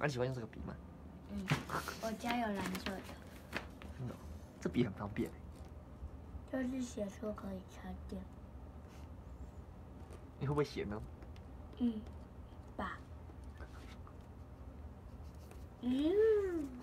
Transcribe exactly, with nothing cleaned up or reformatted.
啊，你喜欢用这个笔吗？ 嗯，我家有蓝色的。 真的、哦，这笔很方便。 就是写错可以擦掉。 你会不会写呢？ 嗯，吧。嗯。